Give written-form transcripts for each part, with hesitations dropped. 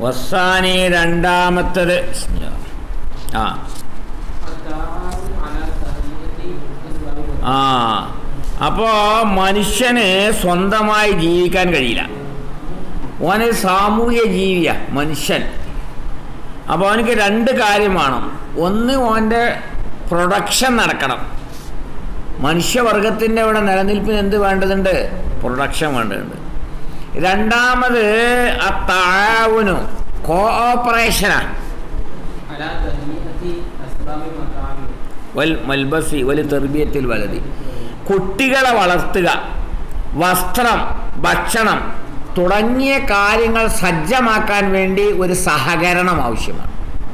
വസാനി രണ്ടാമത്തത് അപ്പോൾ മനുഷ്യന് സ്വന്തമായി ജീവിക്കാൻ കഴിയില്ല. ഓന് സാമൂഹ്യ ജീവിയാ മനുഷ്യൻ. അപ്പോൾ അവനക്ക് രണ്ട് കാര്യം വേണം. ഒന്ന്, ഓൻ്റെ പ്രൊഡക്ഷൻ നടക്കണം. മനുഷ്യവർഗത്തിൻ്റെ ഇവിടെ നിലനിൽപ്പിന് എന്ത് വേണ്ടതുണ്ട്? പ്രൊഡക്ഷൻ വേണ്ടതുണ്ട്. രണ്ടാമത് ആ താവുനു കോഓപ്പറേഷനാണ്. വൽ മൽബസി വൽ തർബിയത്തിൽ വലതി, കുട്ടികളെ വളർത്തുക, വസ്ത്രം, ഭക്ഷണം തുടങ്ങിയ കാര്യങ്ങൾ സജ്ജമാക്കാൻ വേണ്ടി ഒരു സഹകരണം ആവശ്യമാണ്.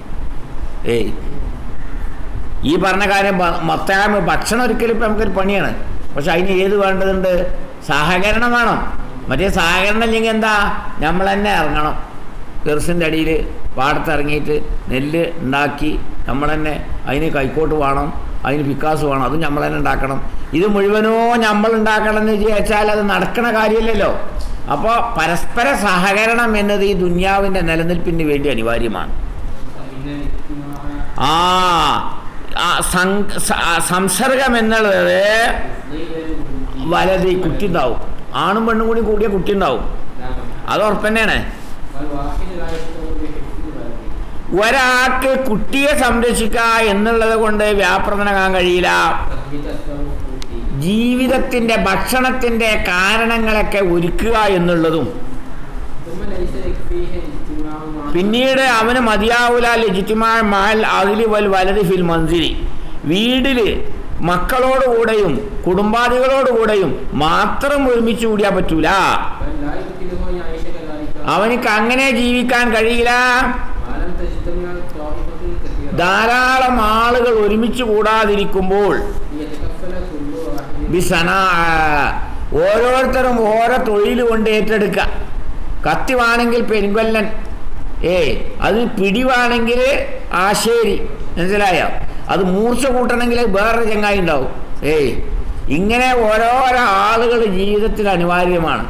ഈ പറഞ്ഞ കാര്യം മൊത്തം ഭക്ഷണം ഒരിക്കലും ഇപ്പം നമുക്കൊരു പണിയാണ്. പക്ഷെ അതിന് ഏത് വേണ്ടതുണ്ട്? സഹകരണം വേണം. മറ്റേ സഹകരണം ഇല്ലെങ്കിൽ എന്താ? നമ്മൾ തന്നെ ഇറങ്ങണം. തെർസിൻ്റെ അടിയിൽ പാടത്തിറങ്ങിയിട്ട് നെല്ല് ഉണ്ടാക്കി നമ്മൾ തന്നെ അതിന് കൈക്കോട്ട് വേണം, അതിന് പിക്കാസ് വേണം, അതും നമ്മൾ തന്നെ ഉണ്ടാക്കണം. ഇത് മുഴുവനോ നമ്മൾ ഉണ്ടാക്കണം എന്ന് വിചാരിച്ചാൽ അത് നടക്കണ കാര്യമില്ലല്ലോ. അപ്പോൾ പരസ്പര സഹകരണം എന്നത് ഈ ദുനിയാവിൻ്റെ നിലനിൽപ്പിന് വേണ്ടി അനിവാര്യമാണ്. സംസർഗം എന്നുള്ളത് വലതി കുട്ടി ഉണ്ടാവും. ആണും പെണ്ണും കൂടി കൂടിയ കുട്ടി ഉണ്ടാവും. അത് ഉറപ്പന്നെയാണ്. ഒരാൾക്ക് കുട്ടിയെ സംരക്ഷിക്കുക എന്നുള്ളത് കൊണ്ട് വ്യാപൃതനാകാൻ കഴിയില്ല. ജീവിതത്തിൻ്റെ ഭക്ഷണത്തിൻ്റെ കാരണങ്ങളൊക്കെ ഒരുക്കുക എന്നുള്ളതും പിന്നീട് അവന് മതിയാവൂല. ലജിറ്റിമായ മാൽ അഖിലി വൽ വലതി ഫിൽ മൻസിലി, വീട്ടിൽ മക്കളോടുകൂടെയും കുടുംബാദികളോടുകൂടെയും മാത്രം ഒരുമിച്ച് കൂടിയാൽ പറ്റൂല. അവനിക്ക് അങ്ങനെ ജീവിക്കാൻ കഴിയില്ല. ധാരാളം ആളുകൾ ഒരുമിച്ച് കൂടാതിരിക്കുമ്പോൾ ഓരോരുത്തരും ഓരോ തൊഴിൽ കൊണ്ട് ഏറ്റെടുക്കുക. കത്തി വേണമെങ്കിൽ പെരുങ്കൊല്ലൻ, അത് പിടിവാണെങ്കിൽ ആശേരി, മനസ്സിലായോ? അത് മൂർച്ച കൂട്ടണമെങ്കിൽ വേറൊരു ചങ്ങായി ഉണ്ടാവും. ഇങ്ങനെ ഓരോരോ ആളുകൾ ജീവിതത്തിൽ അനിവാര്യമാണ്.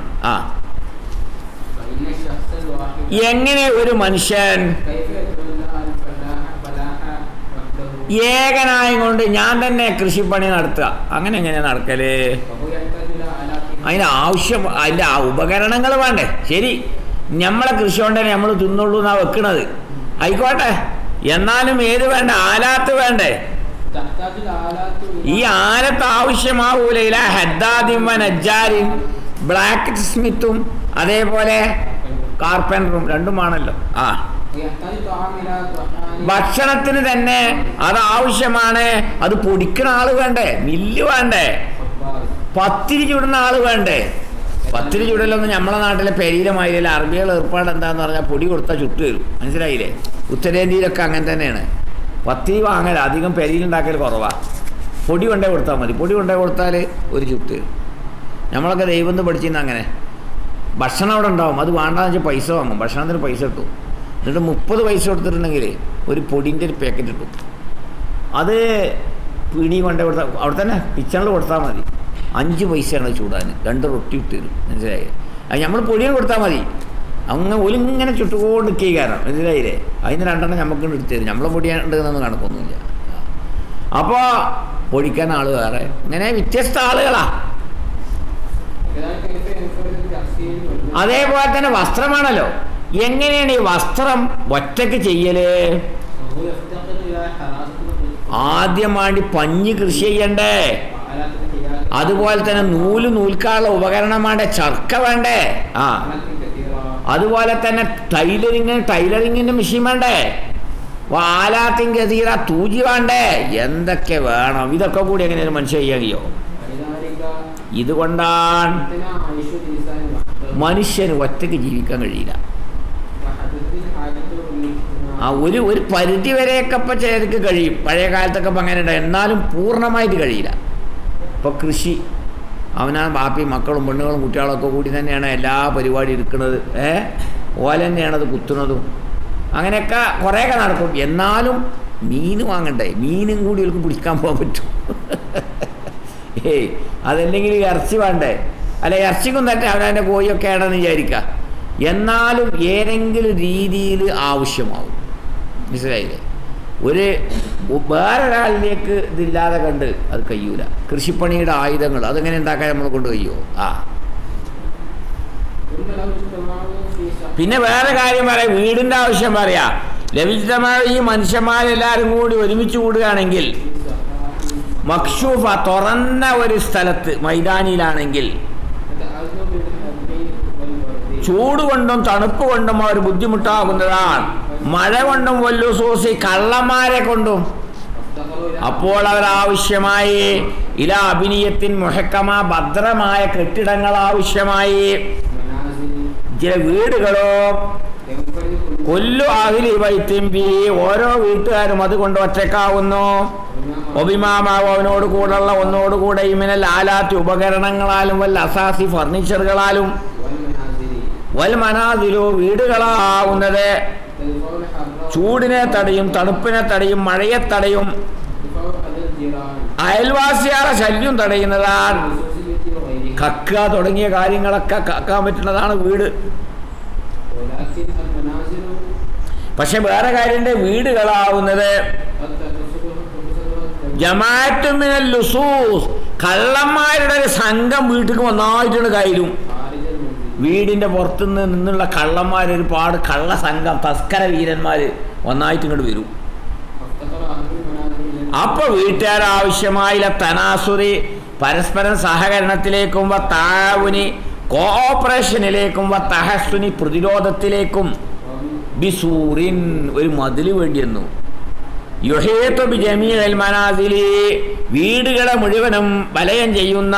എങ്ങനെ ഒരു മനുഷ്യൻ ഏകനായും കൊണ്ട് ഞാൻ തന്നെ കൃഷിപ്പണി നടത്തുക, അങ്ങനെ എങ്ങനെ നടക്കല്? അതിന് ആവശ്യം, അതിൻ്റെ ഉപകരണങ്ങൾ വേണ്ടേ? ശരി, നമ്മളെ കൃഷി കൊണ്ട് തന്നെ നമ്മൾ തിന്നുള്ളൂ എന്നാണ് വെക്കണത്, ആയിക്കോട്ടെ. എന്നാലും ഏത് വേണ്ട? ആലാത്ത് വേണ്ടേ? ഈ ആലത്ത് ആവശ്യമാവൂല. ഹദ്ദാദിം നജ്ജാരിൻ, ബ്ലാക്ക് സ്മിത്തും അതേപോലെ കാർപ്പൻറ്ററും രണ്ടുമാണല്ലോ. ഭക്ഷണത്തിന് തന്നെ അത് ആവശ്യമാണ്. അത് പൊടിക്കുന്ന ആള് വേണ്ടേ? മില്ല് വേണ്ടേ? പത്തിരി ചുടുന്ന ആള് വേണ്ടേ? പത്തിരി ചുടലൊന്നും നമ്മളെ നാട്ടിലെ പെരീരമായില്ല. അറബികൾ ഏർപ്പാട് എന്താന്ന് പറഞ്ഞാൽ പൊടി കൊടുത്താൽ ചുട്ട് തരും, മനസ്സിലായില്ലേ? ഉത്തരേന്ത്യയിലൊക്കെ അങ്ങനെ തന്നെയാണ്. പത്തിരി വാങ്ങൽ അധികം പെരിയിലുണ്ടാക്കൽ കുറവാണ്. പൊടി കൊണ്ടേ കൊടുത്താൽ മതി. പൊടി കൊണ്ടേ കൊടുത്താൽ ഒരു ചുട്ട് തരും. നമ്മളൊക്കെ ദൈവം പഠിച്ചിരുന്ന അങ്ങനെ. ഭക്ഷണം അവിടെ ഉണ്ടാവും, അത് വേണ്ടാന്ന് വെച്ചാൽ പൈസ വാങ്ങും. ഭക്ഷണത്തിന് പൈസ കിട്ടും. എന്നിട്ട് 30 പൈസ കൊടുത്തിട്ടുണ്ടെങ്കിൽ ഒരു പൊടിൻ്റെ ഒരു പാക്കറ്റ് കിട്ടും. അത് പിടി കൊണ്ടേ കൊടുത്താൽ അവിടെ തന്നെ കിച്ചണിൽ കൊടുത്താൽ മതി. 5 പൈസയാണ് ചൂടാൻ. 2 റൊട്ടി ഇട്ട് തരും, മനസ്സിലായി? അത് നമ്മൾ പൊടിയും കൊടുത്താൽ മതി. അങ്ങനെ ഒലിങ്ങനെ ചുട്ടുകൊണ്ട് കാരണം, മനസ്സിലായില്ലേ? അതിന് 2 നമുക്ക് എടുത്ത് തരും. നമ്മളെ പൊടിയുണ്ടെന്നൊന്നും കണക്കൊന്നുമില്ല. അപ്പോൾ പൊടിക്കാൻ ആൾ വേറെ, ഇങ്ങനെ വ്യത്യസ്ത ആളുകളാണ്. അതേപോലെ തന്നെ വസ്ത്രമാണല്ലോ. എങ്ങനെയാണ് ഈ വസ്ത്രം ഒറ്റയ്ക്ക് ചെയ്യല്? ആദ്യമായിട്ട് പഞ്ഞി കൃഷി ചെയ്യണ്ടേ? അതുപോലെ തന്നെ നൂൽക്കാനുള്ള ഉപകരണമാണ്, ചർക്ക വേണ്ടേ? അതുപോലെ തന്നെ ടൈലറിങ്ങിൻ്റെ മെഷീൻ വേണ്ടേ? ആലാത്തിൻ ഗതീറ, തൂജി വേണ്ടേ? എന്തൊക്കെ വേണം? ഇതൊക്കെ കൂടി എങ്ങനെ ഒരു മനുഷ്യൻ ചെയ്യാൻ കഴിയോ? ഇതുകൊണ്ടാണ് മനുഷ്യന് ഒറ്റയ്ക്ക് ജീവിക്കാൻ കഴിയില്ല. ഒരു പരിധി വരെയൊക്കെ ഇപ്പം ചിലർക്ക് കഴിയും. പഴയ കാലത്തൊക്കെ ഇപ്പം അങ്ങനെ ഉണ്ട്. എന്നാലും പൂർണ്ണമായിട്ട് കഴിയില്ല. ഇപ്പോൾ കൃഷി അവനാ ബാപ്പി മക്കളും പെണ്ണുങ്ങളും കുട്ടികളൊക്കെ കൂടി തന്നെയാണ് എല്ലാ പരിപാടി എടുക്കുന്നത്. ഓല തന്നെയാണത് കുത്തുന്നതും. അങ്ങനെയൊക്കെ കുറേയൊക്കെ നടക്കും. എന്നാലും മീൻ വാങ്ങണ്ടേ? മീനും കൂടി അവർക്ക് പിടിക്കാൻ പോകാൻ പറ്റും. അതല്ലെങ്കിൽ ഇറച്ചി വേണ്ടേ? അല്ല, ഇറച്ചിക്കും തന്നെ അവനവൻ്റെ കോഴിയൊക്കെ ആണെന്ന് വിചാരിക്കുക. എന്നാലും ഏതെങ്കിലും രീതിയിൽ ആവശ്യമാവും. മനസ്സിലായില്ലേ? ഒരു വേറൊരാളിലേക്ക് ഇതില്ലാതെ കണ്ട് അത് കഴിയൂല. കൃഷിപ്പണിയുടെ ആയുധങ്ങൾ അതെങ്ങനെ ഉണ്ടാക്കാൻ നമ്മളെ കൊണ്ട് കഴിയുമോ? പിന്നെ വേറെ കാര്യം പറയാം, വീടിൻ്റെ ആവശ്യം പറയാം. ലഭിച്ചമായ ഈ മനുഷ്യന്മാരെല്ലാവരും കൂടി ഒരുമിച്ച് കൂടുകയാണെങ്കിൽ മക്ഷൂഫ തുറന്ന ഒരു സ്ഥലത്ത് മൈതാനിയിലാണെങ്കിൽ ചൂട് കൊണ്ടും തണുപ്പ് കൊണ്ടും അവർ ബുദ്ധിമുട്ടാകുന്നതാണ്. മഴ കൊണ്ടും വല്ലുസൂസി കള്ളന്മാരെ കൊണ്ടും. അപ്പോൾ അവരാവശ്യമായി ഇല അഭിനയത്തിൻ മുഹക്കമ ഭദ്രമായ കെട്ടിടങ്ങൾ ആവശ്യമായി. ചില വീടുകളോ കൊല്ലു അഹിലി വൈത്തിമ്പി ഓരോ വീട്ടുകാരും അതുകൊണ്ട് ഒറ്റക്കാവുന്നു. ഒബിമാമാവോ അവനോട് കൂടെയുള്ള ഒന്നോടുകൂടെ ഇമിനൽ ആലാത്തി ഉപകരണങ്ങളാലും വല്ല അസാസി ഫർണിച്ചറുകളാലും വൽ മനാസിലു വീടുകളാവുന്നത് ചൂടിനെ തടയും, തണുപ്പിനെ തടയും, മഴയെ തടയും, അയൽവാസിയാളെ ശല്യം തടയുന്നതാണ്. കക്ക തുടങ്ങിയ കാര്യങ്ങളൊക്കെ കക്കാൻ പറ്റുന്നതാണ് വീട്. പക്ഷെ വേറെ കാര്യമുണ്ട്, വീടുകളാവുന്നത് ജമാഅത്തുമിനൽ ലുസൂസ് കള്ളന്മാരുടെ ഒരു സംഘം വീട്ടിൽ ഒന്നായിട്ടാണ് കയറും. വീടിൻ്റെ പുറത്തുനിന്ന് നിന്നുള്ള കള്ളന്മാർ ഒരുപാട് കള്ള സംഘം തസ്കര വീരന്മാർ ഒന്നായിട്ട് ഇങ്ങോട്ട് വരും. അപ്പൊ വീട്ടുകാരാവശ്യമായില്ല തനാസുരി പരസ്പരം സഹകരണത്തിലേക്കും താവുനി കോഓപ്പറേഷനിലേക്കും തഹസുനി പ്രതിരോധത്തിലേക്കും ബിസൂറിൻ ഒരു മതില് വേണ്ടിയെന്നു. യുഹീതു ബിജമീഇൽ മനാസിലി വീടുകളെ മുഴുവനും വലയം ചെയ്യുന്ന.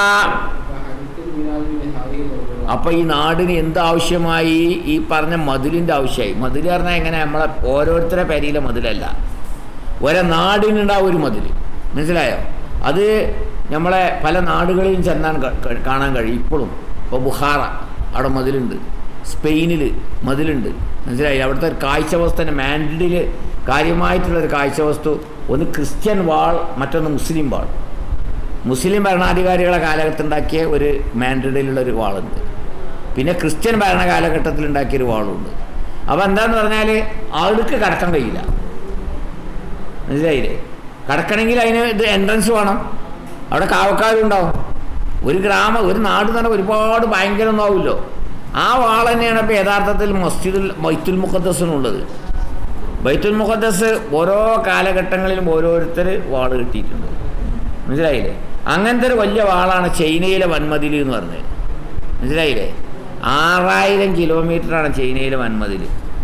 അപ്പോൾ ഈ നാടിന് എന്താവശ്യമായി? ഈ പറഞ്ഞ മതിലിൻ്റെ ആവശ്യമായി. മതിൽ പറഞ്ഞാൽ എങ്ങനെ? നമ്മളെ ഓരോരുത്തരെ പേരിലെ മതിലല്ല, ഒരേ നാടിനുണ്ടാവും ഒരു മതിൽ. മനസ്സിലായോ? അത് നമ്മളെ പല നാടുകളിലും ചെന്നാൻ കാണാൻ കഴിയും ഇപ്പോഴും. ഇപ്പോൾ ബുഹാറ അവിടെ മതിലുണ്ട്, സ്പെയിനിൽ മതിലുണ്ട്. മനസ്സിലായി? അവിടുത്തെ ഒരു കാഴ്ച വസ്തു തന്നെ മാൻഡ്രിഡിൽ കാര്യമായിട്ടുള്ളൊരു കാഴ്ച വസ്തു ഒന്ന് ക്രിസ്ത്യൻ വാൾ, മറ്റൊന്ന് മുസ്ലിം വാൾ. മുസ്ലിം ഭരണാധികാരികളെ കാലഘട്ടത്തിലുണ്ടാക്കിയ ഒരു മാൻഡ്രിഡിലുള്ളൊരു വാളുണ്ട്, പിന്നെ ക്രിസ്ത്യൻ ഭരണ കാലഘട്ടത്തിൽ ഉണ്ടാക്കിയൊരു വാളുണ്ട്. അപ്പോൾ എന്താണെന്ന് പറഞ്ഞാൽ ആൾക്ക് കടക്കാൻ കഴിയില്ല. മനസ്സിലായില്ലേ? കടക്കണമെങ്കിൽ അതിന് ഇത് എൻട്രൻസ് വേണം, അവിടെ കാവക്കാരുണ്ടാവും. ഒരു ഗ്രാമം, ഒരു നാട് തന്നെ ഒരുപാട് ഭയങ്കര ഒന്നും ആവുമല്ലോ. ആ വാൾ തന്നെയാണ് ഇപ്പോൾ യഥാർത്ഥത്തിൽ ബൈത്തുൽ മുഖദ്ദസിനുള്ളത്. ബൈത്തുൽ മുഖദ്ദസ് ഓരോ കാലഘട്ടങ്ങളിലും ഓരോരുത്തർ വാൾ കിട്ടിയിട്ടുണ്ട്. മനസ്സിലായില്ലേ? അങ്ങനത്തെ ഒരു വലിയ വാളാണ് ചൈനയിലെ വൻമതിൽ എന്ന് പറഞ്ഞത്. മനസ്സിലായില്ലേ? 6000 കിലോമീറ്ററാണ് ചൈനയിലെ വൻമതിൽ.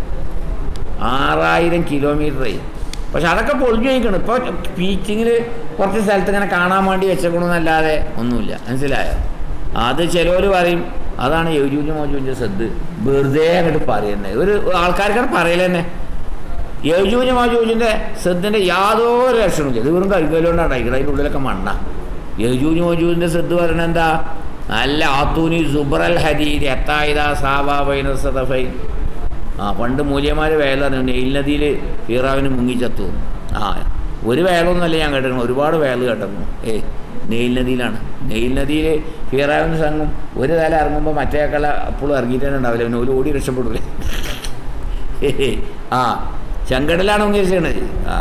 6000 കിലോമീറ്റർ. പക്ഷെ അതൊക്കെ പൊളിഞ്ഞു കഴിക്കണം. ഇപ്പോൾ പീച്ചിങ്ങിൽ കുറച്ച് സ്ഥലത്ത് ഇങ്ങനെ കാണാൻ വേണ്ടി വെച്ചേക്കണമെന്നല്ലാതെ ഒന്നുമില്ല. മനസ്സിലായോ? അത് ചിലവർ പറയും അതാണ് യജൂജ് മജൂജിൻ്റെ സദ്. വെറുതെ അങ്ങോട്ട് പറയുന്നത് ഒരു ആൾക്കാർക്കാണ് പറയല് തന്നെ. യജൂജ് മജൂജിൻ്റെ സദ്ദിൻ്റെ യാതൊരു ലക്ഷണമില്ല. ഇത് വെറും കഴുകലുകൊണ്ടാണ് ഉണ്ടായിരിക്കുന്നത്. അതിൻ്റെ ഉള്ളിലൊക്കെ മണ്ണ. യജൂജ് മജൂജിൻ്റെ സദ് പറയണത് എന്താ? നല്ല ആത്തൂനി സുബ്രൽ ഹദീദ് എത്തായിദ സാബാബൈന സദഫൈൻ. പണ്ട് മൂല്യന്മാർ വേലാണ് നെയിൽ നദിയിൽ ഫിറാവിന് മുങ്ങിച്ചത്തു. ഒരു വേലൊന്നുമല്ല ഞാൻ കേട്ടിരുന്നു, ഒരുപാട് വേല കേട്ടിരുന്നു. നെയിൽ നദിയിലാണ്. നെയിൽ നദിയിൽ ഫിറാവിന് സംഘം ഒരു തല ഇറങ്ങുമ്പോൾ മറ്റേ കല അപ്പോഴും ഇറങ്ങിയിട്ട് തന്നെ ഉണ്ടാവില്ല. പിന്നെ ഒരു ഓടി രക്ഷപ്പെടില്ലേ. ചെങ്കടലാണ് മുങ്ങിച്ചത്.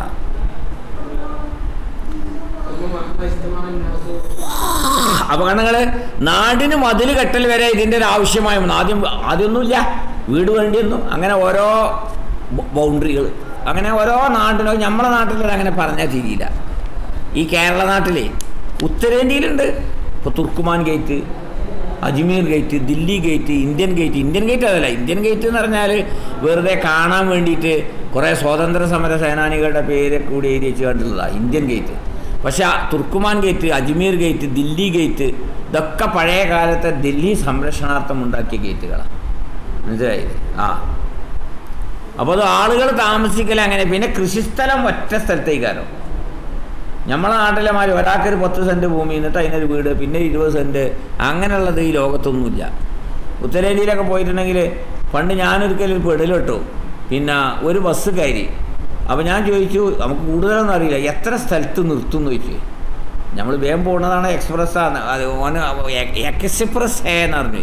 അപകടങ്ങൾ നാടിന് മതിൽ കെട്ടൽ വരെ ഇതിൻ്റെ ഒരു ആവശ്യമായി വന്നു. ആദ്യമൊന്നുമില്ല, വീട് വേണ്ടിയൊന്നും. അങ്ങനെ ഓരോ ബൗണ്ടറികൾ, അങ്ങനെ ഓരോ നാട്ടിലും. നമ്മുടെ നാട്ടിൽ അങ്ങനെ പറഞ്ഞാൽ തിരിയില്ല. ഈ കേരള നാട്ടിലെ ഉത്തരേന്ത്യയിലുണ്ട്. ഇപ്പോൾ Turkman gate, Ajmer gate, Delhi gate, Indian gate. Indian gate അതല്ല, ഇന്ത്യൻ ഗേറ്റ് എന്ന് പറഞ്ഞാൽ വെറുതെ കാണാൻ വേണ്ടിയിട്ട് കുറേ സ്വാതന്ത്ര്യ സമര സേനാനികളുടെ പേര് കൂടി എഴുതി വെച്ച് കണ്ടിട്ടുള്ളതാണ് ഇന്ത്യൻ ഗേറ്റ്. പക്ഷേ Turkman gate, Ajmer gate, Delhi gate ഇതൊക്കെ പഴയ കാലത്തെ ദില്ലി സംരക്ഷണാർത്ഥം ഉണ്ടാക്കിയ ഗേറ്റുകളാണ്. മനസ്സിലായില്ലേ? അപ്പോൾ അത് ആളുകൾ താമസിക്കൽ അങ്ങനെ. പിന്നെ കൃഷിസ്ഥലം ഒറ്റ സ്ഥലത്തേക്കാരോ. നമ്മളെ നാട്ടിലെ മാതിരി ഒരാൾക്കൊരു 10 സെൻറ്റ് ഭൂമി, എന്നിട്ട് അതിനൊരു വീട്, പിന്നെ 20 സെൻറ്റ്, അങ്ങനെയുള്ളത് ഈ ലോകത്തൊന്നുമില്ല. ഉത്തരേന്ത്യയിലൊക്കെ പോയിട്ടുണ്ടെങ്കിൽ പണ്ട് ഞാനൊരിക്കലും ഒരു പെടൽ കേട്ടു. പിന്നെ ഒരു ബസ് കയറി. അപ്പോൾ ഞാൻ ചോദിച്ചു, നമുക്ക് കൂടുതലൊന്നും അറിയില്ല, എത്ര സ്ഥലത്ത് നിർത്തും എന്ന് ചോദിച്ചു. നമ്മൾ വേഗം പോകുന്നതാണ്, എക്സ്പ്രസ്സാണ്. അത് എക്സ്പ്രസ് എന്ന് പറഞ്ഞു.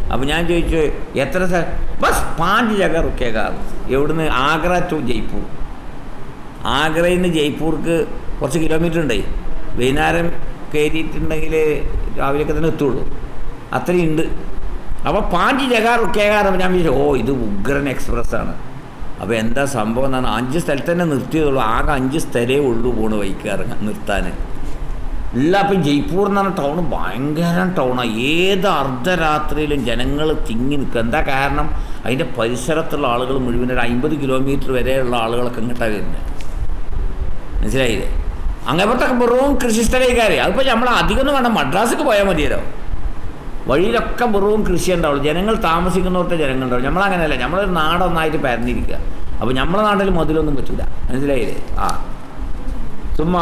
അപ്പോൾ ഞാൻ ചോദിച്ചു എത്ര ബസ് 5 ജഗ റുക്കേകാർ. എവിടുന്ന്? ആഗ്ര ടു ജയ്പൂർ. ആഗ്രയിൽ നിന്ന് ജയ്പൂർക്ക് കുറച്ച് കിലോമീറ്റർ ഉണ്ട്. വൈകുന്നേരം കയറിയിട്ടുണ്ടെങ്കിൽ രാവിലെയൊക്കെ തന്നെ എത്തുള്ളൂ, അത്രയും ഉണ്ട്. അപ്പോൾ 5 ജഗ റുക്കേകാർ. ഞാൻ വിചാരിച്ചു ഇത് ഉഗ്രൻ എക്സ്പ്രസ്സാണ്. അപ്പോൾ എന്താ സംഭവം എന്നാണ് 5 സ്ഥലത്ത് തന്നെ നിർത്തിയതുള്ളൂ. ആകെ 5 സ്ഥലമേ ഉള്ളൂ പോണ് വൈക്ക് ഇറങ്ങാൻ നിർത്താൻ ഇല്ല. അപ്പം ജയ്പൂർ എന്ന് പറഞ്ഞ ടൗണ് ഭയങ്കര ടൗണാണ്. ഏത് അർദ്ധരാത്രിയിലും ജനങ്ങൾ തിങ്ങി നിൽക്കുക. എന്താ കാരണം? അതിൻ്റെ പരിസരത്തുള്ള ആളുകൾ മുഴുവൻ ഒരു 50 കിലോമീറ്റർ വരെയുള്ള ആളുകളൊക്കെ ഇങ്ങോട്ടാണ് വരുന്നത്. മനസ്സിലായില്ലേ? അങ്ങനത്തെ വെറും കൃഷിസ്ഥലേക്കാരെ. അതിപ്പോൾ നമ്മൾ അധികമൊന്നും വേണ്ട, മദ്രാസിക്ക് പോയാൽ മതിയല്ലോ. വഴിയിലൊക്കെ വെറും കൃഷി ഉണ്ടാവുള്ളൂ. ജനങ്ങൾ താമസിക്കുന്നവരുടെ ജനങ്ങളുണ്ടാവും. നമ്മളങ്ങനെയല്ല, നമ്മളൊരു നാടൊന്നായിട്ട് പരന്നിരിക്കുക. അപ്പോൾ നമ്മളെ നാട്ടിൽ മുതലൊന്നും പറ്റില്ല. മനസ്സിലായില്ലേ? ചുമ്മാ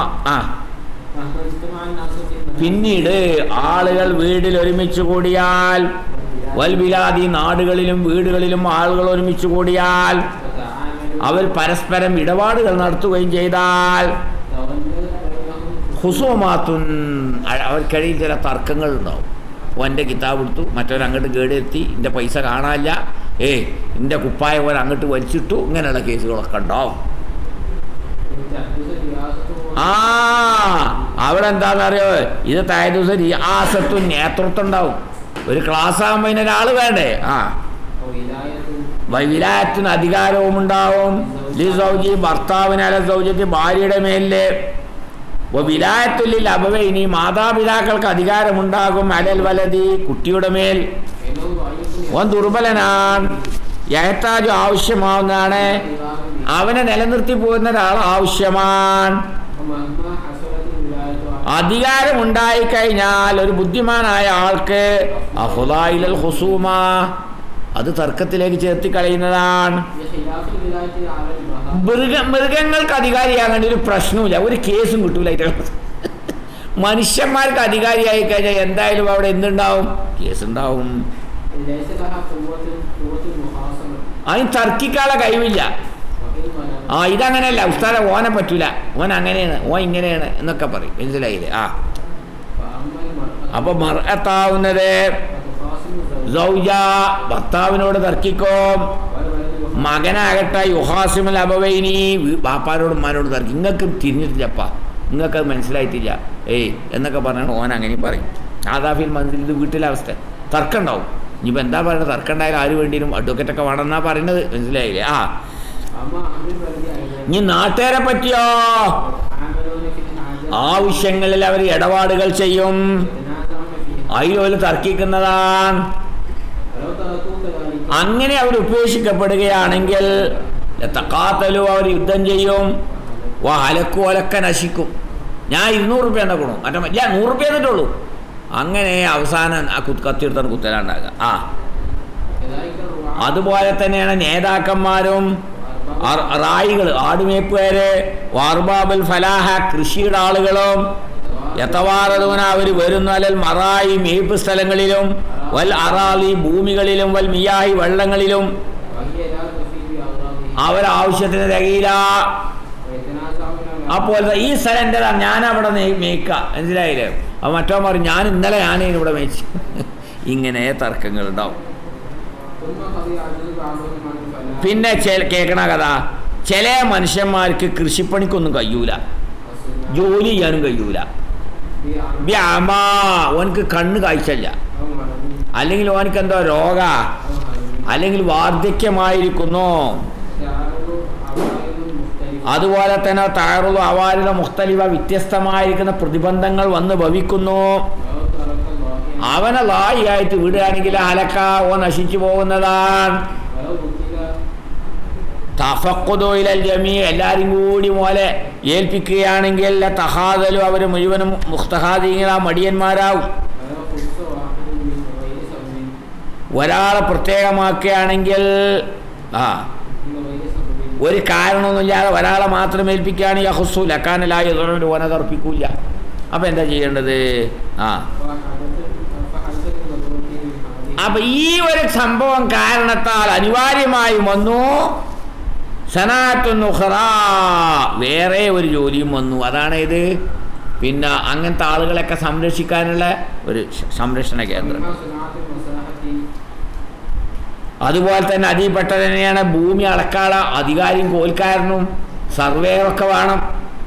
പിന്നീട് ആളുകൾ വീടിൽ ഒരുമിച്ച് കൂടിയാൽ, വൽബിലാദി നാടുകളിലും വീടുകളിലും ആളുകൾ ഒരുമിച്ച് കൂടിയാൽ, അവർ പരസ്പരം ഇടപാടുകൾ നടത്തുകയും ചെയ്താൽ, ഹുസൂമാത്തുൻ, അവർക്കിടയിൽ ചില തർക്കങ്ങൾ ഉണ്ടാവും. ഓൻ്റെ കിതാബ് എടുത്തു, മറ്റവരങ്ങോട്ട് കേടെത്തി, എൻ്റെ പൈസ കാണാനില്ല, എൻ്റെ കുപ്പായ പോലെ അങ്ങോട്ട് വലിച്ചിട്ടു, ഇങ്ങനെയുള്ള കേസുകളൊക്കെ ഉണ്ടാവും. അവിടെ എന്താണെന്നറിയോ? ഇത് തലേ ദിവസം റിയാസത്തും നേതൃത്വം ഉണ്ടാവും. ഒരു ക്ലാസ് ആകുമ്പോൾ ഇതിനൊരാൾ വേണ്ടേ? വിലായത്തിന് അധികാരവും ഉണ്ടാവും. ലി സൗജി, ഭർത്താവിനാലെ സൗജത്തി, ഭാര്യയുടെ മേലില്. വിലായത്തുല്ലിൽ അബവൈനി, മാതാപിതാക്കൾക്ക് അധികാരമുണ്ടാകും. അലൽ വലതി, കുട്ടിയുടെ മേൽ. ഓൻ ദുർബലനാണ്. യഹ്താജു, ആവശ്യമാവുന്നതാണ്. അവനെ നിലനിർത്തി പോകുന്ന ഒരാൾ ആവശ്യമാണ്. അധികാരമുണ്ടായിക്കഴിഞ്ഞാൽ ഒരു ബുദ്ധിമാനായ ആൾക്ക് അഹുദായിലൽ ഹുസൂമ, അത് തർക്കത്തിലേക്ക് ചേർത്തി കളയുന്നതാണ്. മൃഗങ്ങൾക്ക് അധികാരിയാകേണ്ട ഒരു പ്രശ്നമില്ല, ഒരു കേസും കിട്ടൂല. മനുഷ്യന്മാർക്ക് അധികാരിയായി കഴിഞ്ഞാൽ എന്തായാലും അവിടെ എന്തുണ്ടാവും? കേസുണ്ടാവും. അതിന് തർക്കിക്കാനുള്ള കഴിവില്ല. ഇതങ്ങനെയല്ല, ഉസ്താദ ഓനെ പറ്റൂല, ഓൻ അങ്ങനെയാണ്, ഓൻ ഇങ്ങനെയാണ് എന്നൊക്കെ പറയും. മനസ്സിലായില്ലേ? അപ്പൊ മർഅത്താവുന്നത് സൗജ, ഭർത്താവിനോട് തർക്കിക്കും. മകനാകട്ടെ യുഹാസിമൽ അബവൈനി, ബാപ്പാരോടും ഉമ്മാനോട് തർക്കി. നിങ്ങൾക്ക് തിരിഞ്ഞിട്ടില്ലപ്പാ, നിങ്ങൾക്ക് അത് മനസ്സിലായിട്ടില്ല എന്നൊക്കെ പറഞ്ഞാണ് ഓൻ അങ്ങനെ പറയും. ആദാഫിൽ മന്ദിൽ ഇത് വീട്ടിലെ അവസ്ഥ. തർക്കം ഉണ്ടാവും. ഇനിയിപ്പോൾ എന്താ പറയുന്നത്? തർക്കം ഉണ്ടായാലും ആര് വേണ്ടിയും അഡ്വക്കറ്റൊക്കെ വേണമെന്നാ പറയുന്നത്. മനസ്സിലായില്ലേ? ഇനി നാട്ടുകാരെ പറ്റിയോ? ആവശ്യങ്ങളിൽ അവർ ഇടപാടുകൾ ചെയ്യും, അതിൽ തർക്കിക്കുന്നതാണ്. അങ്ങനെ അവർ ഉപേക്ഷിക്കപ്പെടുകയാണെങ്കിൽ തക്കാത്തലു, അവർ യുദ്ധം ചെയ്യും. ഹലക്കു, ഒലക്ക നശിക്കും. ഞാൻ 200 റുപ്യ ഉണ്ടാക്കണു, മറ്റേ 100 റുപ്യ എന്നിട്ടുള്ളൂ. അങ്ങനെ അവസാനം ആ കത്തിയെടുത്താണ് കുത്തലാണ്ടാകുക. അതുപോലെ തന്നെയാണ് നേതാക്കന്മാരും റായികൾ, ആടുമേപ്പുകാര്, വാർബാബുൽ ഫലാഹ, കൃഷിയുടെ ആളുകളും, യതവാറദൂന, അവർ വരുന്ന അലൽ മറായി, മേയ്പ്പ് സ്ഥലങ്ങളിലും, വൽ അറാലി, ഭൂമികളിലും, വൽ മിയാഹി, വെള്ളങ്ങളിലും. അവരാവശ്യത്തിന് തികയില്ല. അപ്പോൾ ഈ സ്ഥലം എൻ്റെതാണ്, ഞാനവിടെ മേയ്ക്കുക. മനസ്സിലായില്ലേ? അപ്പോൾ മറ്റോ പറയും ഞാനേ ഇവിടെ മേയിച്ചു. ഇങ്ങനെ തർക്കങ്ങളുണ്ടാവും. പിന്നെ കേൾക്കണ കഥ, ചില മനുഷ്യന്മാർക്ക് കൃഷിപ്പണിക്കൊന്നും കഴിയൂല, ജോലി ചെയ്യാനും കഴിയൂല. ഓനക്ക് കണ്ണ് കാഴ്ചല്ല, അല്ലെങ്കിൽ ഓനക്ക് എന്തോ രോഗ, അല്ലെങ്കിൽ വാർദ്ധക്യമായിരിക്കുന്നു. അതുപോലെ തന്നെ താറുള്ള അവാരിത മുഖ്തലിവ, വ്യത്യസ്തമായിരിക്കുന്ന പ്രതിബന്ധങ്ങൾ വന്ന് ഭവിക്കുന്നു. അവനെ ലായിയായിട്ട് വിടുകയാണെങ്കിൽ ഹലക്ക, ഓ നശിച്ചു പോകുന്നതാണ്. തഫഖുദുൽ ജമീ, എല്ലാവരും കൂടി പോലെ ഏൽപ്പിക്കുകയാണെങ്കിൽ തഹാദലു, അവർ മുഴുവനും മുഖ്തഹാദീന, മടിയന്മാരാവും. ഒരാളെ പ്രത്യേകമാക്കുകയാണെങ്കിൽ ഒരു കാരണമൊന്നുമില്ലാതെ ഒരാളെ മാത്രം ഏൽപ്പിക്കുകയാണെങ്കിൽ യഹുസ്സു ലക്കാനലായി ഓനെ തർപ്പിക്കൂല. അപ്പം എന്താ ചെയ്യേണ്ടത്? അപ്പം ഈ ഒരു സംഭവം കാരണത്താൽ അനിവാര്യമായും വന്നു സനാത്തുന്നുഖറ, വേറെ ഒരു ജോലിയും വന്നു. അതാണ് ഇത്. പിന്നെ അങ്ങനത്തെ ആളുകളൊക്കെ സംരക്ഷിക്കാനുള്ള ഒരു സംരക്ഷണ കേന്ദ്രം. അതുപോലെ തന്നെ അതിൽപ്പെട്ട തന്നെയാണ് ഭൂമി അളക്കാള അധികാരിയും കോൽക്കാരനും സർവേയൊക്കെ വേണം.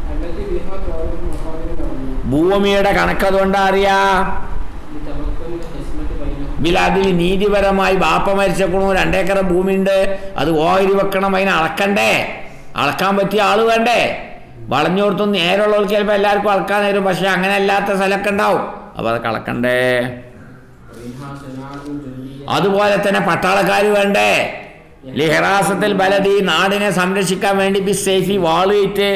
ഭൂമിയുടെ കണക്കതുകൊണ്ടാ അറിയാം. അതിൽ നീതിപരമായി ബാപ്പ മരിച്ചേക്കണു 2 ഏക്കർ ഭൂമിയുണ്ട്, അത് ഓഹരി വെക്കണം, അതിനെ അളക്കണ്ടേ, അളക്കാൻ പറ്റിയ ആള് വേണ്ടേ? വളഞ്ഞോടത്തൊന്നും നേരമുള്ളവർക്ക് ചിലപ്പോൾ എല്ലാവർക്കും അളക്കാൻ നേരും, പക്ഷെ അങ്ങനെ അല്ലാത്ത സ്ഥലമൊക്കെ ഉണ്ടാവും, അപ്പോൾ അതൊക്കെ അളക്കണ്ടേ. അതുപോലെ തന്നെ പട്ടാളക്കാർ വേണ്ടേ, ലിഹറാസത്തിൽ ബലദി നാടിനെ സംരക്ഷിക്കാൻ വേണ്ടി ബിസൈഫി വാളുകയിട്ട്.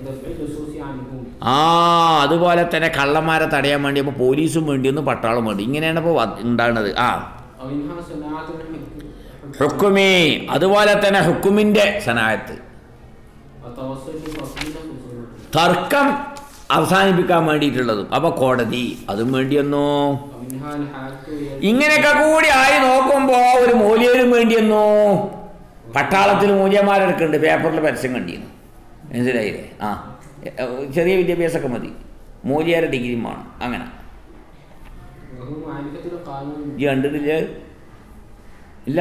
അതുപോലെ തന്നെ കള്ളന്മാരെ തടയാൻ വേണ്ടി അപ്പോൾ പോലീസും വേണ്ടിയൊന്ന് പട്ടാളം വേണ്ടി, ഇങ്ങനെയാണ് ഇപ്പോൾ ഉണ്ടാകുന്നത്. ഹുക്കുമി, അതുപോലെ തന്നെ ഹുക്കുമിൻ്റെ സനായത്ത്, തർക്കം അവസാനിപ്പിക്കാൻ വേണ്ടിയിട്ടുള്ളതും. അപ്പോൾ കോടതി അതും വേണ്ടിയെന്നോ. ഇങ്ങനെയൊക്കെ കൂടി ആയി നോക്കുമ്പോൾ ഒരു മൂല്യരും വേണ്ടിയെന്നോ. പട്ടാളത്തിൽ മൂല്യന്മാരെടുക്കുന്നുണ്ട്, പേപ്പറിൽ പരസ്യം കണ്ടിരുന്നു, മനസ്സിലായില്ലേ? ചെറിയ വിദ്യാഭ്യാസമൊക്കെ മതി, മൂല്യരെ ഡിഗ്രിയും വേണം. അങ്ങനെ ഈ കണ്ടിട്ടില്ല? ഇല്ല.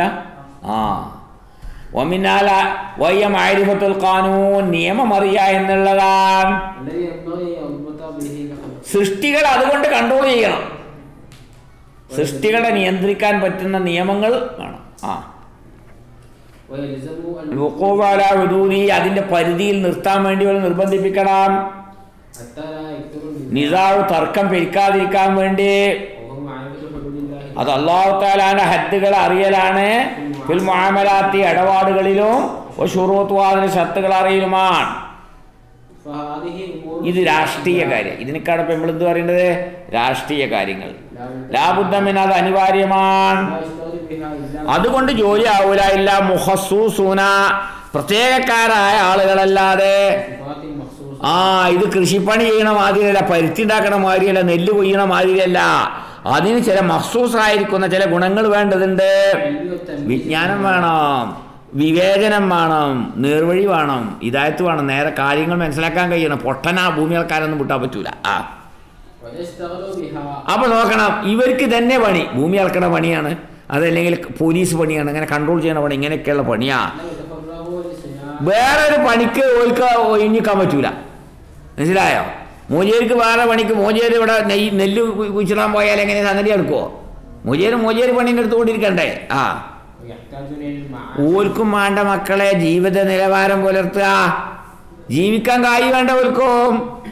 ഒമിനാല വയ്യ മാരിഫത്തുൽ ഖാനൂൻ, നിയമം അറിയുക എന്നുള്ളതാണ്. സൃഷ്ടികൾ അതുകൊണ്ട് കൺട്രോൾ ചെയ്യണം, സൃഷ്ടികളെ നിയന്ത്രിക്കാൻ പറ്റുന്ന നിയമങ്ങൾ വേണം. അതിന്റെ പരിധിയിൽ നിർത്താൻ വേണ്ടി നിർബന്ധിപ്പിക്കണം. നിസാവ് തർക്കം പെരുക്കാതിരിക്കാൻ വേണ്ടി. അത് അല്ലാഹു തആലാന്റെ ഹദ്ദുകൾ അറിയലാണ്. ഫിൽ മുആമലാത്തി, ഇടപാടുകളിലും ശുറൂത്തുവാദിന് ഷർത്തുകൾ അറിയലുമാണ്. ഇത് രാഷ്ട്രീയ കാര്യം. ഇതിനേക്കാണ് ഇപ്പം നമ്മൾ എന്ത് പറയേണ്ടത്? രാഷ്ട്രീയ കാര്യങ്ങൾ. ലാബുദ്ദമിൻ, അത് അനിവാര്യമാണ്. അതുകൊണ്ട് ജോലി ആവൂല. ഇല്ല മുഖസ്സൂസൂന, പ്രത്യേകക്കാരായ ആളുകളല്ലാതെ. ഇത് കൃഷിപ്പണി ചെയ്യണ മാതിരിയല്ല, പരുത്തി ഉണ്ടാക്കണ മാതിരിയല്ല, നെല്ല് കൊയ്യണ മാതിരിയല്ല. അതിന് ചില മഖ്സൂസായിരിക്കുന്ന ചില ഗുണങ്ങൾ വേണ്ടതുണ്ട്. വിജ്ഞാനം വേണം, വിവേചനം വേണം, നേർവഴി വേണം, ഹിദായത്ത് വേണം, നേരെ കാര്യങ്ങൾ മനസ്സിലാക്കാൻ കഴിയണം. പൊട്ടനാ ഭൂമി ആൾക്കാരൊന്നും വിട്ടാൻ പറ്റൂല. അപ്പൊ നോക്കണം, ഇവർക്ക് തന്നെ പണി ഭൂമി അളക്കണ പണിയാണ്, അതല്ലെങ്കിൽ പോലീസ് പണിയാണ്, അങ്ങനെ കൺട്രോൾ ചെയ്യണ പണി, ഇങ്ങനെയൊക്കെയുള്ള പണിയാ. വേറൊരു പണിക്ക് ഓൽക്ക് ഒഴിഞ്ഞിക്കാൻ പറ്റൂല, മനസ്സിലായോ? മോചേരിക്ക് വേറെ പണിക്ക്, മോചേരി ഇവിടെ നെല്ല് കുഴിച്ചിടാൻ പോയാൽ എങ്ങനെ സംഗതി എടുക്കുമോ? മോചേരി പണീൻ്റെ അടുത്തുകൊണ്ടിരിക്കണ്ടേ? ഓൽക്കും വേണ്ട മക്കളെ ജീവിത നിലവാരം പുലർത്തുക, ജീവിക്കാൻ കായ് വേണ്ട ഓൽക്കും.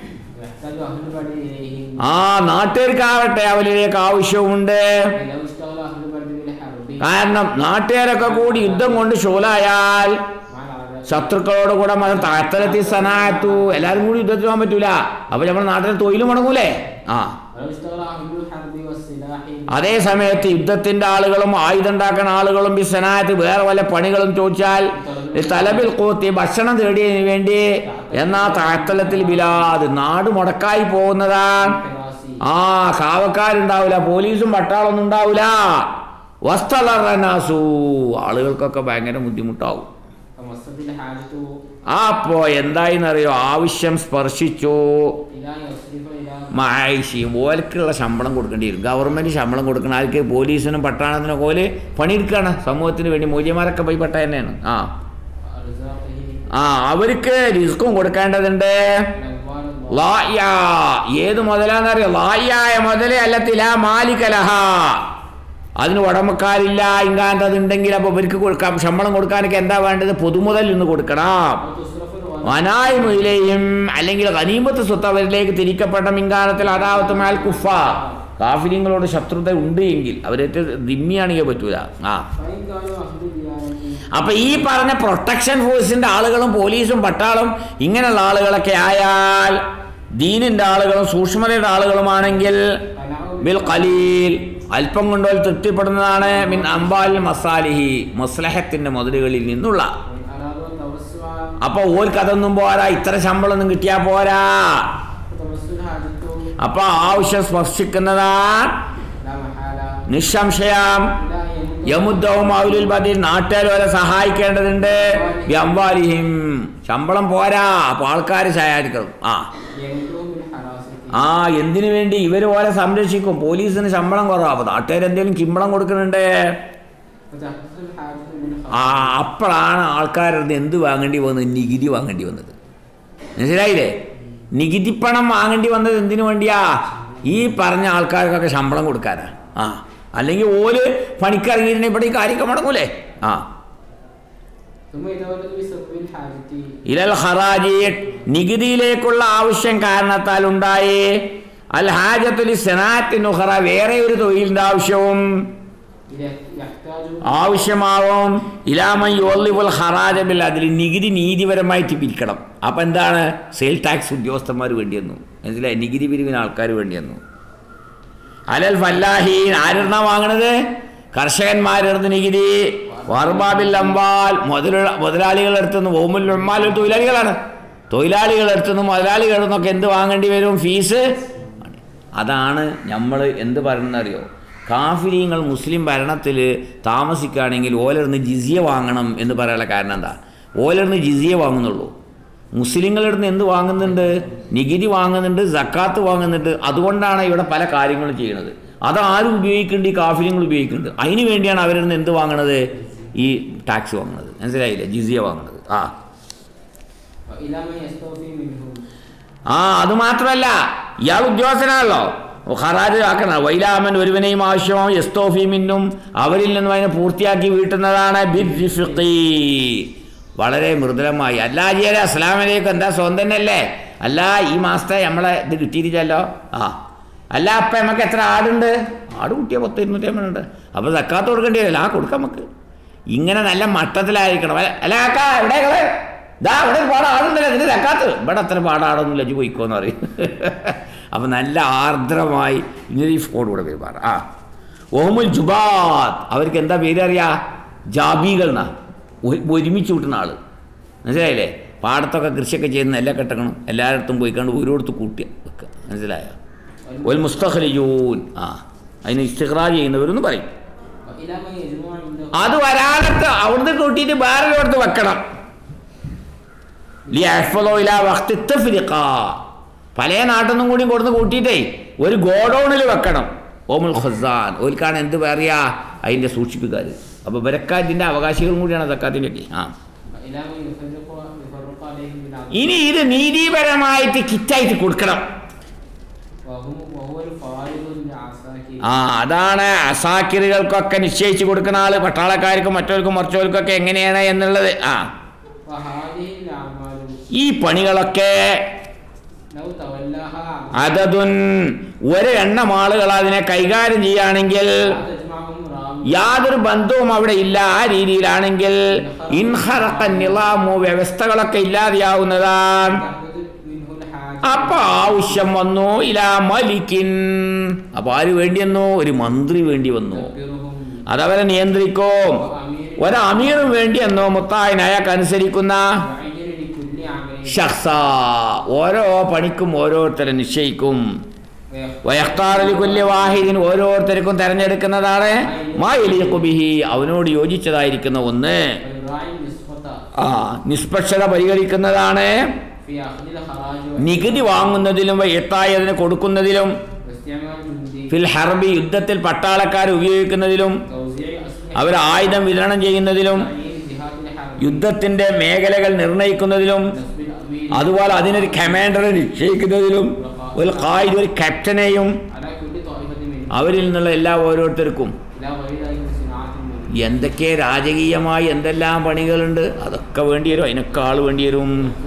നാട്ടുകാർക്കാവട്ടെ അവരിലേക്ക് ആവശ്യവുമുണ്ട്. കാരണം നാട്ടുകാരൊക്കെ കൂടി യുദ്ധം കൊണ്ട് ഷോലായാൽ ശത്രുക്കളോട് കൂടെ താത്തലത്തി സനാത്തു, എല്ലാവരും കൂടി യുദ്ധത്തിൽ പോകാൻ പറ്റൂല. അപ്പൊ നമ്മുടെ നാട്ടിൽ തൊഴിലും മുടങ്ങൂലേ? അതേ സമയത്ത് യുദ്ധത്തിന്റെ ആളുകളും ആയുധം ഉണ്ടാക്കുന്ന ആളുകളും ഈ സനായത്ത് വേറെ വല്ല പണികളും ചോദിച്ചാൽ തലബിൽ കൂത്തി, ഭക്ഷണം തേടിയതിന് വേണ്ടി, എന്നാ താത്തലത്തിൽ ബിലാദ്, നാട് മുടക്കായി പോകുന്നതാണ്. കാവക്കാരുണ്ടാവില്ല, പോലീസും പട്ടാളൊന്നും ഉണ്ടാവില്ല. വസ്തലറനാസു, ആളുകൾക്കൊക്കെ ഭയങ്കര ബുദ്ധിമുട്ടാവും. അപ്പോ എന്തായിന്നറിയോ? ആവശ്യം സ്പർശിച്ചു. മായിഷി, ഓലക്കുള്ള ശമ്പളം കൊടുക്കേണ്ടി വരും. ഗവൺമെന്റ് ശമ്പളം കൊടുക്കണം. ആർക്ക്? പോലീസിനും പട്ടാളത്തിനും ഓല് പണിയെടുക്കുകയാണ് സമൂഹത്തിന് വേണ്ടി. മൂല്യന്മാരൊക്കെ പോയി പെട്ട തന്നെയാണ്. അവർക്ക് റിസ്ക്കും കൊടുക്കേണ്ടതുണ്ട്. ഏത് മുതലാന്നറിയോ? ലായായ മുതലേ അല്ലത്തില മാലികലഹ, അതിന് ഉടമക്കാരില്ല. ഇങ്ങാണ്ടതുണ്ടെങ്കിൽ അപ്പോൾ ഇവർക്ക് കൊടുക്കാം. ശമ്പളം കൊടുക്കാനൊക്കെ എന്താ വേണ്ടത്? പൊതുമുതൽ നിന്ന് കൊടുക്കണം. വനായ് മുയിലെയും അല്ലെങ്കിൽ ഗനീമത്ത് സ്വത്ത് അവരിലേക്ക് തിരിക്കപ്പെട്ട മിങ്കാലത്തിൽ അദാവത്ത് മാൽ കുഫാർ, കാഫിര്യങ്ങളോട് ശത്രുത ഉണ്ട് എങ്കിൽ അവരേറ്റ് ദിമ്മിയാണെങ്കിൽ പറ്റൂല. അപ്പൊ ഈ പറഞ്ഞ പ്രൊട്ടക്ഷൻ ഫോഴ്സിന്റെ ആളുകളും പോലീസും പട്ടാളും ഇങ്ങനെയുള്ള ആളുകളൊക്കെ ആയാൽ, ദീനിന്റെ ആളുകളും സൂക്ഷ്മതയുടെ ആളുകളുമാണെങ്കിൽ ബിൽ ഖലീൽ, അല്പം കൊണ്ടോൽ തൃപ്തിപ്പെടുന്നതാണ്. മിൻ അംബാൽ മസാലിഹി, മസ്ലഹത്തിന്റെ മുതലുകളിൽ നിന്നുള്ള. അപ്പൊ ഓർക്ക് അതൊന്നും പോരാ, ഇത്ര ശമ്പളം ഒന്നും കിട്ടിയാ പോരാ. അപ്പൊ ആവശ്യം സ്പർശിക്കുന്നതാണ് നിസ്സംശയം. യമുദ്ദവും ഔലുൽ ബദീർ, നാട്ടുകാർ വരെ സഹായിക്കേണ്ടതുണ്ട്. അംവാലിഹിം, ശമ്പളം പോരാ, അപ്പൊ ആൾക്കാർ സഹായിക്കണം. എന്തിനു വേണ്ടി? ഇവർ പോലെ സംരക്ഷിക്കും. പോലീസിന് ശമ്പളം കുറവാ, അപ്പൊ നാട്ടുകാർ എന്തെങ്കിലും ശമ്പളം കൊടുക്കുന്നുണ്ട്. അപ്പോഴാണ് ആൾക്കാരുടെ എന്ത് വാങ്ങേണ്ടി വന്നത്? നികുതി വാങ്ങേണ്ടി വന്നത്. മനസ്സിലായില്ലേ? നികുതിപ്പണം വാങ്ങേണ്ടി വന്നത് എന്തിനു വേണ്ടിയാ? ഈ പറഞ്ഞ ആൾക്കാർക്കൊക്കെ ശമ്പളം കൊടുക്കാനാ. അല്ലെങ്കിൽ ഓല് പണിക്കിറങ്ങിയിട്ടുണ്ടെങ്കിൽ ഇവിടെ ഈ കാര്യമൊക്കെ മുടങ്ങൂലേ? ഇലൽ ഖറാജി, നികുതിയിലേക്കുള്ള ആവശ്യം കാരണത്താൽ ഉണ്ടായേ അൽ ഹാജത്തുൽ സനാഅത്തിൻ ഉഖറ, വേറെ ഒരു തൊഴിലിന്റെ ആവശ്യവും ആവശ്യമാവും. ഇലാമൻ യുവല്ലിബുൽ ഖറാജ ബിൽ അദ്ലി, നികുതി നീതിപരമായിട്ട് പിരിക്കണം. അപ്പം എന്താണ്? സെയിൽ ടാക്സ് ഉദ്യോഗസ്ഥന്മാർ വേണ്ടി വന്നു. മനസ്സിലായി? നികുതി പിരിവിന് ആൾക്കാർ വേണ്ടി വന്നു. അലൽ ഫല്ലാഹീൻ, ആരെണ്ണ വാങ്ങണത്? കർഷകന്മാരെടുത്ത് നികുതി. വർബാബിൽ അംവാൽ, മുതലാളികളെടുത്തുനിന്ന്. ഓമുൽ ഉമ്മാൽ തൊഴിലാളികളാണ്. തൊഴിലാളികളെടുത്തുനിന്ന് മുതലാളികളെടുത്തൊക്കെ എന്ത് വാങ്ങേണ്ടി വരും? ഫീസ്. അതാണ് നമ്മൾ എന്ത് പറയുന്നറിയോ? കാഫിരീങ്ങൾ മുസ്ലിം ഭരണത്തിൽ താമസിക്കുകയാണെങ്കിൽ ഓലർന്ന് ജിസിയ വാങ്ങണം എന്ന് പറയാനുള്ള കാരണം എന്താ? ഓലർന്ന് ജിസിയ വാങ്ങുന്നുള്ളൂ. മുസ്ലിങ്ങളുടെ നിന്ന് എന്ത് വാങ്ങുന്നുണ്ട്? നികുതി വാങ്ങുന്നുണ്ട്, സക്കാത്ത് വാങ്ങുന്നുണ്ട്. അതുകൊണ്ടാണ് ഇവിടെ പല കാര്യങ്ങളും ചെയ്യുന്നത്. അതാരും ഉപയോഗിക്കുന്നുണ്ട്? ഈ കാഫിര്യങ്ങൾ ഉപയോഗിക്കുന്നുണ്ട്. അതിന് വേണ്ടിയാണ് അവരിൽ നിന്ന് എന്ത് വാങ്ങണത്? ഈ ടാക്സ് വാങ്ങുന്നത്. മനസ്സിലായില്ലേ? ജിസിയ വാങ്ങുന്നത്. അതുമാത്രമല്ല, ഇയാൾ ഉദ്യോഗസ്ഥനാണല്ലോ, ഖറാജ് ആക്കണം. വൈലാമൻ, ഒരുവനെയും ആവശ്യമാവും. യസ്തോഫി മിന്നും, അവരിൽ നിന്നും അതിനെ പൂർത്തിയാക്കി വീട്ടുന്നതാണ്. ബിർഫിഖി, വളരെ മൃദുലമായി. അല്ലാ ജിയരെ അസ്സലാമലൈക്കും, എന്താ സ്വന്തം തന്നെയല്ലേ? അല്ല, ഈ മാസത്തെ നമ്മളെ ഇത് കിട്ടിയിരിച്ചല്ലോ. അല്ല, അപ്പം നമുക്ക് എത്ര ആടുണ്ട്? ആട് കുട്ടിയെ 10-250 ഉണ്ട്. അപ്പോൾ സക്കാത്ത് കൊടുക്കേണ്ടി വരില്ല. കൊടുക്കാം നമുക്ക്. ഇങ്ങനെ നല്ല മട്ടത്തിലായിരിക്കണം. അല്ല കാക്ക, എവിടെ ഇതാ ഇവിടെ ഒരുപാട് ആടുണ്ടല്ലോ, ഇതിന് സക്കാത്ത്. ഇവിടെ അത്ര പാടാടൊന്നുമില്ല, ഇജ്ജ് പോയിക്കോന്ന് പറയും. അപ്പം നല്ല ആർദ്രമായി ഇങ്ങനെ ഈ ഫോൺ കൂടെ പെരുമാറ. ഓമുൽ ജുബാത്ത്, അവർക്ക് എന്താ പേരറിയാ? ജാബികൾ എന്നാ. ഒരുമിച്ച് കൂട്ടുന്ന ആൾ. മനസ്സിലായില്ലേ? പാടത്തൊക്കെ കൃഷിയൊക്കെ ചെയ്യുന്ന എല്ലാം കെട്ടക്കണം. എല്ലായിടത്തും പോയിക്കൊണ്ട് ഓരോടത്ത് കൂട്ടി വെക്കുക. മനസ്സിലായോ? ഒരു മുസ്തഖ്രിജൂൻ, അതിന് ഇസ്തിഖ്റാജ് ചെയ്യുന്നവരെന്ന് പറയും. അത് വരാലത്ത് അവിടുന്ന് കൂട്ടിയിട്ട് വേറൊരിടത്ത് വെക്കണം. പല നാട്ടിൽ നിന്നും കൂടി കൊടുത്ത് കൂട്ടിയിട്ടേ ഒരു ഗോഡൗണിൽ വെക്കണം. ഓമുൽ ഖസാൻ, ഓൽക്കാണ് എന്ത് പറയാ? അതിൻ്റെ സൂക്ഷിപ്പുകാർ. അപ്പോൾ ഇവരക്കാറ്റിൻ്റെ അവകാശികളും കൂടിയാണ് സക്കാത്തിൻ്റെ ഒക്കെ. ഇനി ഇത് നീതിപരമായിട്ട് കിറ്റായിട്ട് കൊടുക്കണം. അതാണ് അസാക്കിറുകൾക്കൊക്കെ നിശ്ചയിച്ച് കൊടുക്കുന്ന ആള്. പട്ടാളക്കാർക്കും മറ്റവർക്കും മറിച്ചവർക്കൊക്കെ എങ്ങനെയാണ് എന്നുള്ളത്. ഈ പണികളൊക്കെ അതതുൻ, ഒരു എണ്ണം ആളുകൾ അതിനെ കൈകാര്യം ചെയ്യുകയാണെങ്കിൽ യാതൊരു ബന്ധവും അവിടെ ഇല്ല. ആ രീതിയിലാണെങ്കിൽ ഇൻഹറഖൻ നിളാമു, വ്യവസ്ഥകളൊക്കെ ഇല്ലാതെയാവുന്നതാണ്. അപ്പൊ ആവശ്യം വന്നു ഇലാ മലിക്കിൻ, അപ്പൊ ആര് വേണ്ടി വന്നു? ഒരു മന്ത്രി വേണ്ടി വന്നു. അതവരെ നിയന്ത്രിക്കും. ഒരു അമീറും വേണ്ടി വന്നു. മുത്തായിൻ, അയാൾക്ക് അനുസരിക്കുന്ന ഷഖ്സ, ഓരോ പണിക്കും ഓരോരുത്തരെ നിശ്ചയിക്കും. വയഖ്താറു കുല്ലി വാഹിദിൻ, ഓരോരുത്തർക്കും തെരഞ്ഞെടുക്കുന്നതാണ് മാ യലീഖു ബിഹി, അവനോട് യോജിച്ചതായിരിക്കുന്ന ഒന്ന്. നിഷ്പക്ഷത പരിഗണിക്കുന്നതാണ് നികുതി വാങ്ങുന്നതിലും ഇത്തായതിന് കൊടുക്കുന്നതിലും, ഫിൽ ഹർബി, യുദ്ധത്തിൽ പട്ടാളക്കാർ ഉപയോഗിക്കുന്നതിലും, അവർ ആയുധം വിതരണം ചെയ്യുന്നതിലും, യുദ്ധത്തിന്റെ മേഖലകൾ നിർണയിക്കുന്നതിലും, അതുപോലെ അതിനൊരു കമാൻഡറെ നിശ്ചയിക്കുന്നതിലും, ഒരു ഖായിദ്, ഒരു ക്യാപ്റ്റനെയും, അവരിൽ നിന്നുള്ള എല്ലാ ഓരോരുത്തർക്കും എന്തൊക്കെ രാജകീയമായി എന്തെല്ലാം പണികളുണ്ട്, അതൊക്കെ വേണ്ടി വരും. അതിനൊക്കെ ആൾ വേണ്ടി വരും.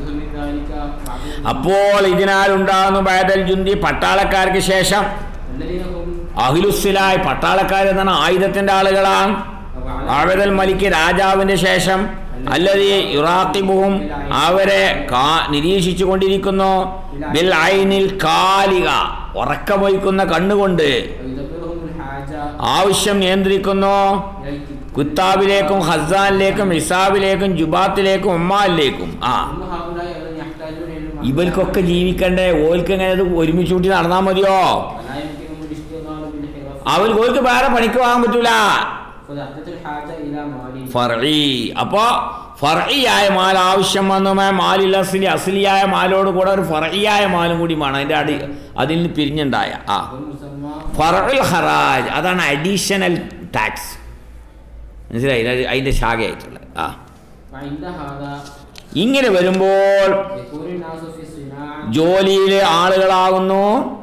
അപ്പോൾ ഇതിനാൽ ഉണ്ടാകുന്നു ബഅദൽ ജുന്ദി, പട്ടാളക്കാർക്ക് ശേഷം, അഹ്ലുസ്സിലായി, പട്ടാളക്കാർ എന്നാണ് ആയുധത്തിന്റെ ആളുകളാണ്. അബദൽ മലിക്ക്, രാജാവിന്റെ ശേഷം, അല്ലദീ യുറാഖിബുഹും, അവരെ നിരീക്ഷിച്ചു കൊണ്ടിരിക്കുന്നു. ബിൽ ഐനിൽ കാലിക, ഉറക്കമൊഴിക്കുന്ന കണ്ണുകൊണ്ട് ആവശ്യം നിയന്ത്രിക്കുന്നു. കുത്താബിലേക്കും ഖസാനിലേക്കും ഹിസാബിലേക്കും ജുബാത്തിലേക്കും ഉമ്മാലിലേക്കും. ഇവർക്കൊക്കെ ജീവിക്കണ്ടേ? ഓൽക്ക് എങ്ങനെ ഇത് ഒരുമിച്ച് കൂട്ടി നടന്നാൽ മതിയോ? ഓൽക്ക് വേറെ പണിക്ക് പോകാൻ പറ്റൂല. ഫർഈ, അപ്പോ ഫർഈയായ മാൽ ആവശ്യം വന്നു. മാലിൽ അസ്ലി, അസ്ലിയായ മാലോട് കൂടെ ഒരു ഫർഈയായ മാലും കൂടി വേണം. അതിൽ നിന്ന് പിരിഞ്ഞുണ്ടായ ഫർഉൽ ഖറാജ്, അതാണ് അഡീഷണൽ ടാക്സ്. മനസ്സിലായി? അതിൻ്റെ ശാഖയായിട്ടുള്ള ഇങ്ങനെ വരുമ്പോൾ ജോലിയിലെ ആളുകളാകുന്നു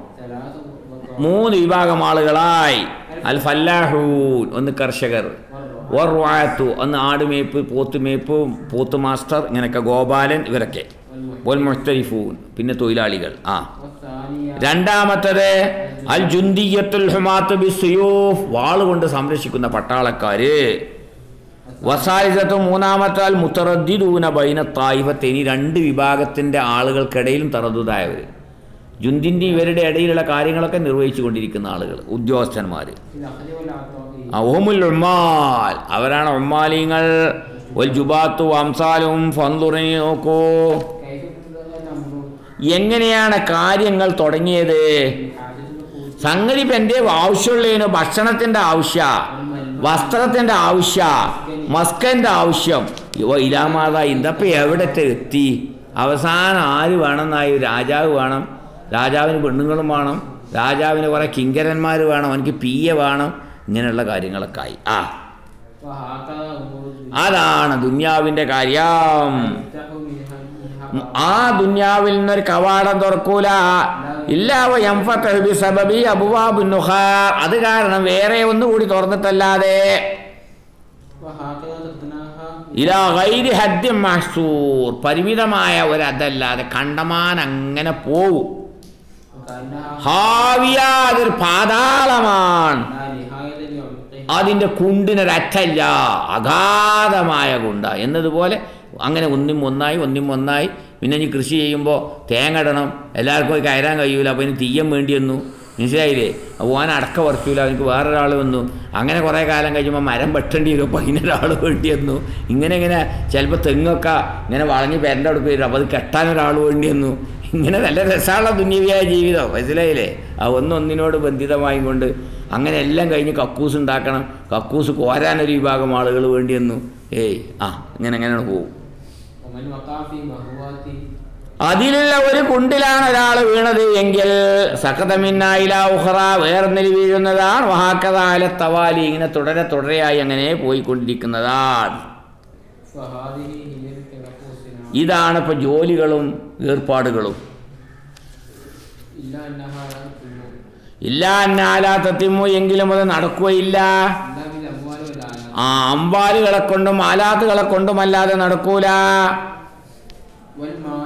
3 വിഭാഗം ആളുകളായി. അൽ ഫല്ലാഹൂൻ, ഒന്ന് കർഷകർ, വറുആത്തു, ഒന്ന് ആടുമേപ്പ്, പോത്തുമേപ്പ്, പോത്ത് മാസ്റ്റർ, ഇങ്ങനെയൊക്കെ ഗോപാലൻ, ഇവരൊക്കെ. വൽ മുഹ്തരിഫൂൻ, പിന്നെ തൊഴിലാളികൾ. രണ്ടാമത്തത് അൽ ജുന്ദിയത്തുൽ ഹുമാത്ത് ബിസ്സുയൂഫ്, വാളുകൊണ്ട് സംരക്ഷിക്കുന്ന പട്ടാളക്കാര്. വസാലിസത്തു, മൂന്നാമത്തെ അൽ മുത്തറദ്ദിദൂന ബൈന തായിഫത്തൈനി, 2 വിഭാഗത്തിൻ്റെ ആളുകൾക്കിടയിലും തറദ്ദുദായവർ. ജുന്ദിൻ്റെ ഇവരുടെ ഇടയിലുള്ള കാര്യങ്ങളൊക്കെ നിർവഹിച്ചു കൊണ്ടിരിക്കുന്ന ആളുകൾ, ഉദ്യോഗസ്ഥന്മാർ. ഓമുൽ ഉമ്മാൽ, അവരാണ് ഉമ്മാലിങ്ങൾ. വൽ ജുബാത്തു അംസാലും ഫൻദുറി, നോക്കൂ എങ്ങനെയാണ് കാര്യങ്ങൾ തുടങ്ങിയത്. സംഗതി ഇപ്പം എൻ്റെ ആവശ്യമുള്ളതിന് ഭക്ഷണത്തിൻ്റെ ആവശ്യ, വസ്ത്രത്തിൻ്റെ ആവശ്യ, മസ്കൻ്റെ ആവശ്യം, ഇലാമാത ഇതപ്പം എവിടത്തെ എത്തി. അവസാനം ആര് വേണമെന്നായി? രാജാവ് വേണം, രാജാവിന് പെണ്ണുങ്ങളും വേണം, രാജാവിന് കുറേ കിങ്കരന്മാർ വേണം, എനിക്ക് പിയെ വേണം, ഇങ്ങനെയുള്ള കാര്യങ്ങളൊക്കെ ആയി. അതാണ് ദുന്യാവിൻ്റെ കാര്യം. ആ ദുന്യാവിൽ നിന്നൊരു കവാടം തുറക്കൂല. അത് കാരണം വേറെ ഒന്നുകൂടി തുറന്നിട്ടല്ലാതെ. പരിമിതമായ ഒരതല്ലാതെ കണ്ടമാൻ അങ്ങനെ പോവും. അതൊരു പാതാളമാണ്. അതിൻ്റെ കുണ്ടിനൊരറ്റല്ല, അഗാധമായ കുണ്ട എന്നതുപോലെ. അങ്ങനെ ഒന്നും ഒന്നായി. പിന്നെ ഇനി കൃഷി ചെയ്യുമ്പോൾ തേങ്ങ ഇടണം, എല്ലാവർക്കും പോയി കയറാൻ കഴിയൂല, അപ്പോൾ ഇനി തീയം വേണ്ടി വന്നു, മനസ്സിലായില്ലേ? ഓൻ അടക്ക പറിക്കൂല, എനിക്ക് വേറൊരാൾ വന്നു. അങ്ങനെ കുറേ കാലം കഴിയുമ്പോൾ മരം വെട്ടേണ്ടി വരും, അപ്പോൾ അതിനൊരാൾ വേണ്ടി വന്നു. ഇങ്ങനെ ചിലപ്പോൾ തെങ്ങൊക്കെ ഇങ്ങനെ വളഞ്ഞ് പേരൻ്റെ അടുത്ത് വരും, അപ്പോൾ അത് കെട്ടാനൊരാൾ വേണ്ടി വന്നു. ഇങ്ങനെ നല്ല രസമുള്ള ദുന്യവിയായ ജീവിതം, മനസ്സിലായില്ലേ? ആ ഒന്നൊന്നിനോട് ബന്ധിതമായി കൊണ്ട് അങ്ങനെ എല്ലാം കഴിഞ്ഞ് കക്കൂസ് ഉണ്ടാക്കണം, കക്കൂസ് കോരാനൊരു വിഭാഗം ആളുകൾ വേണ്ടി വന്നു. ഇങ്ങനെയാണ് പോകും. അതിലുള്ള ഒരു കുണ്ടിലാണ് ഒരാൾ വീണത് എങ്കിൽ സഖതമിന്നായില ഉഖറ, വേറൊന്നിൽ വീഴുന്നതാണ്. വഹാക്കദാല തവാലി, ഇങ്ങനെ തുടരെയായി അങ്ങനെ പോയിക്കൊണ്ടിരിക്കുന്നതാണ്. ഇതാണ് ഇപ്പോൾ ജോലികളും ഏർപ്പാടുകളും. ഇല്ല അന്നാലാത്തത്തിമു, എങ്കിലും അത് നടക്കുകയില്ല. അമ്പാലുകളെ കൊണ്ടും ആലാത്തുകളെ കൊണ്ടുമല്ലാതെ നടക്കൂല.